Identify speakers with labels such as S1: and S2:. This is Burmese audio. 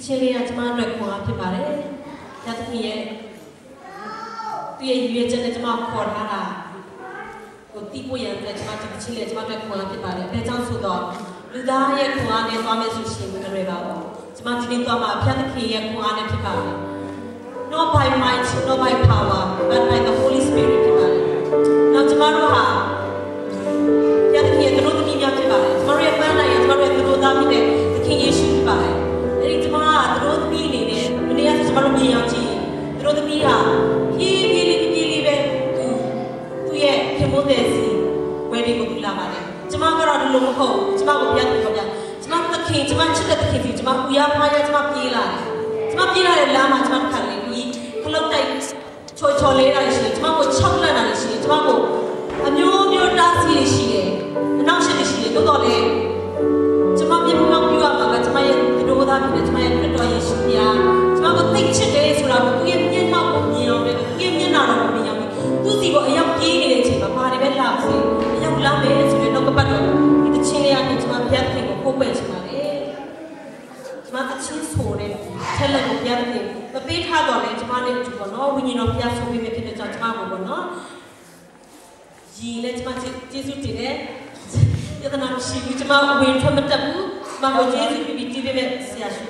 S1: ချင်းလေးကကျမတို့ခွန်အားဖြစ်ပါတယ်။ဒါတခင်ရဲ့သူရဲ့ရွေးချက်နဲ့ကျမခေါ်ထားတာကိုတီးဖို့ရန်အတွက်ကျမဒီချင်းလေးကျမတို့ခွန်အားဖြစ်ပါတယ်။အဲကြောင့်ဆိုတော့လူသားရဲ့ခွန်အားနဲ့သွားမယ်ဆိုရှင်မလွယ်ပါဘူး။ကျမဒီနေ့သွားမှာဖျက်သခင်ရဲ့ခွန်အားနဲ့ဖြစ်ပါတယ်။ Not by might, not by power, but by the Holy Spirit ဖြစ်ပါတယ်။နောက်ကျမတို့ဟာဖျက်သခင်ရဲ့သူတို့သမီးများဖြစ်ပါတယ်။ကျမတို့ရဲ့ပန်းနိုင်ရဲ့ကျမတို့ရဲ့သူတို့သားဖြစ်တဲ့သခင်ယေရှုဖြစ်ပါတယ်။အဲဒီကျမကသူတို့သမီးအနေနဲ့မနေ့ကကျမတို့မြင်အောင်ကြည့်သူတို့သမီးဟာဖြည်းဖြည်းလေးပဲသူရဲ့ခင်မိုးတဲ့စီဝယ်တွေကိုသူလာပါတယ်။ကျမကတော့ဒီလိုမဟုတ်ဘူး။ကျမကိုပြတ်တယ်ပေါ့ဗျာ။ကျမသခင်ကျမချစ်တဲ့သခင်စီကျမဦးရဖားရကျမပြေးလာတယ်။ကျမပြေးလာတဲ့လမ်းမှာကျမတစ်ခါလေးပြီးခလုတ်တိုက်ချော်လေးတာရှိတယ်။ကျမကို၆လက်တာရှိတယ်။ကျမကိုအမျိုးမျိုးတားဆီးရှိတယ်။အနောက်ရှိတယ်ရှိတယ်။တော်လေကျမမြေမောင်ပြရမှာကကျမရဲ့ဒီလိုသားဖြစ်တယ်ကျမရဲ့ခရစ်တော်ယေရှုပြားကျမကိုသိချစ်တယ်ဆိုတာကိုသူရဲ့မျက်နှာကိုမြင်အောင်ပဲသူရဲ့မျက်နှာတော်ကိုမြင်အောင်သူစီကိုအရောက်ပြေးနေတဲ့အချိန်မှာဘာတွေပဲလာစေအရောက်လာမယ်ဆိုရင်တော့ကပတ်တော်ဒီတချင်းလေးကနေကျမဘုရားသခင်ကိုပို့ပယ်ချင်ပါတယ်ကျမတချင်းဆိုတဲ့ချက်လက်ကိုဘုရားသခင်မပေးထားတော့လေကျမနဲ့တူပေါ့နော်ဝိညာဉ်တော်ဘုရားဆိုပေးမယ်ဖြစ်တဲ့ကြောင့်ကျမကိုပေါ့နော်ရည်လဲကျမကျေးဇူးတင်တယ်ယတနာရှိဘူးကျမဝင်ထွက်မတက်ဘူးကျမကိုကျေးဇူးပြီးတီးပေးမဲ့ဆရာရှိ